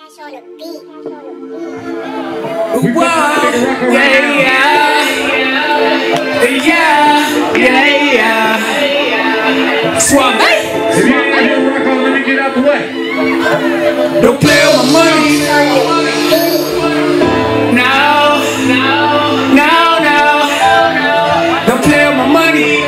Suave. If you ain't gonna rock on, let me get out the way. Don't play with my money. No. Don't play with my money.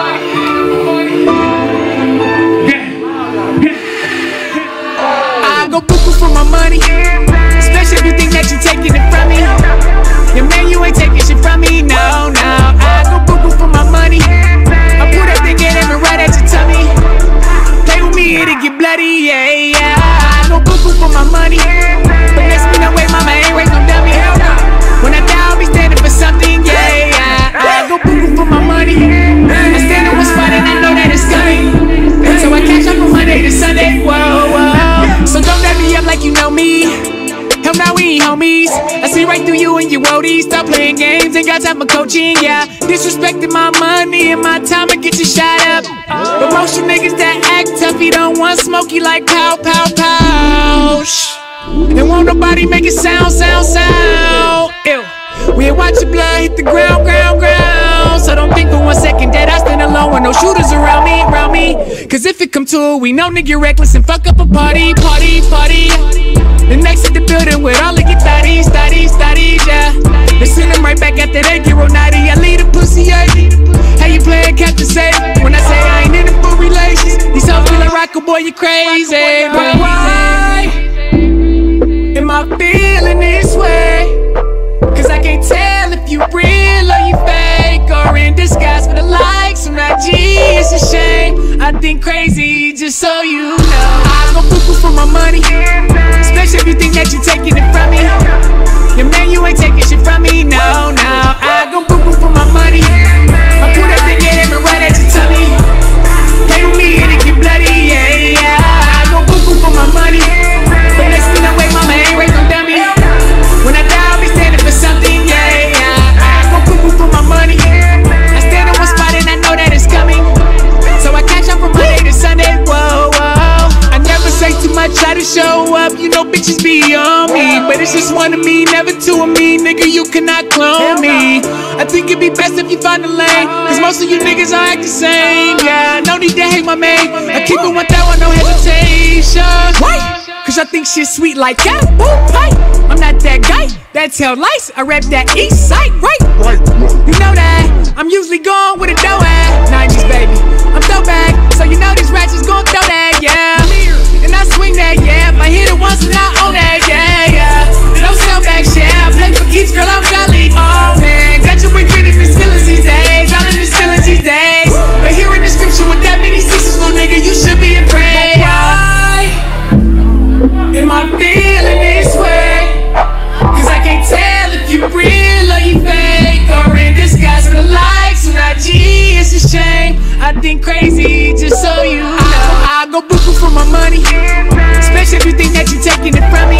I go cuckoo for my money. Especially if you think that you're taking it from me. Yeah, man, you ain't taking shit from me. No. I go cuckoo for my money. I put that thing in and right at your tummy. Play with me, it'll get bloody, yeah. I go cuckoo for my money. But let's me no way, mama ain't raised no dummy. Hell no. When I die, I'll be standing for something, yeah. I go cuckoo for my money. I stand in one spot and I know that it's coming. So I catch up from Monday to Sunday, whoa. So don't let me up like you know me. Hell no, we ain't homies. I see right through you and your woadies. Stop playing games, ain't got time for coaching, yeah. Disrespecting my money and my time and get you shot up. But most you niggas that act tough, you don't want smoky like pow. Shh. And won't nobody make it sound. Ew. We ain't watch your blood hit the ground. So don't think for 1 second that I stand alone with no shooters around me. Cause if it come to it, we know nigga reckless and fuck up a party. Then exit the building with all of your thotties, yeah. They send them right back after they get real naughty. I lead a pussy, yeah. How you playing Captain Safe? When I say I ain't in it for relations, these hoes feel like rocker, boy, you crazy. But why am I feeling this way? Cause I can't tell if you real or you fake or in disguise for the likes on IG. It's a shame, I think crazy, just so you know. I go cuckoo for my money. Especially if you think that you're taking it from me. Yeah, man, you ain't taking shit from me, no. I go cuckoo for my money. I put that thing in and right at your tummy. Play with me and it get bloody, yeah. I go cuckoo for my money. But let's me no way, mama ain't raised no dummy. When I die, I'll be standing for something, yeah. I go cuckoo for my money. I stand in one spot and I know that it's coming. So I catch up from Monday to Sunday, whoa. I never say too much, try to show up. You know bitches be on me, but it's just one of me, never two of me. Nigga, you cannot clone me. I think it'd be best if you find a lane, cause most of you niggas all act the same, yeah. No need to hate my man, I keep it 1,000, no hesitation. Cause I think shit sweet like that, I'm not that guy, that's hell lights. I rap that east side, right? You know that, I'm usually gone with a dough at 90s, baby, I'm throwback, so you know these ratchets gon' throw that, yeah. And I swing that, yeah, if I hit it once and I own that, yeah. No sound back shit, I play for keeps, girl, I'm jolly, oh man. Got your boy getting the feelings these days, all in the feelings these days. But hearing the scripture with that many sixes, little nigga, you should be afraid. Why am I feeling this way? Cause I can't tell if you real or you fake or in disguise for the likes on IG. It's a shame, I think crazy, just so you know. I go cuckoo for my money. Especially if you think that you're taking it from me.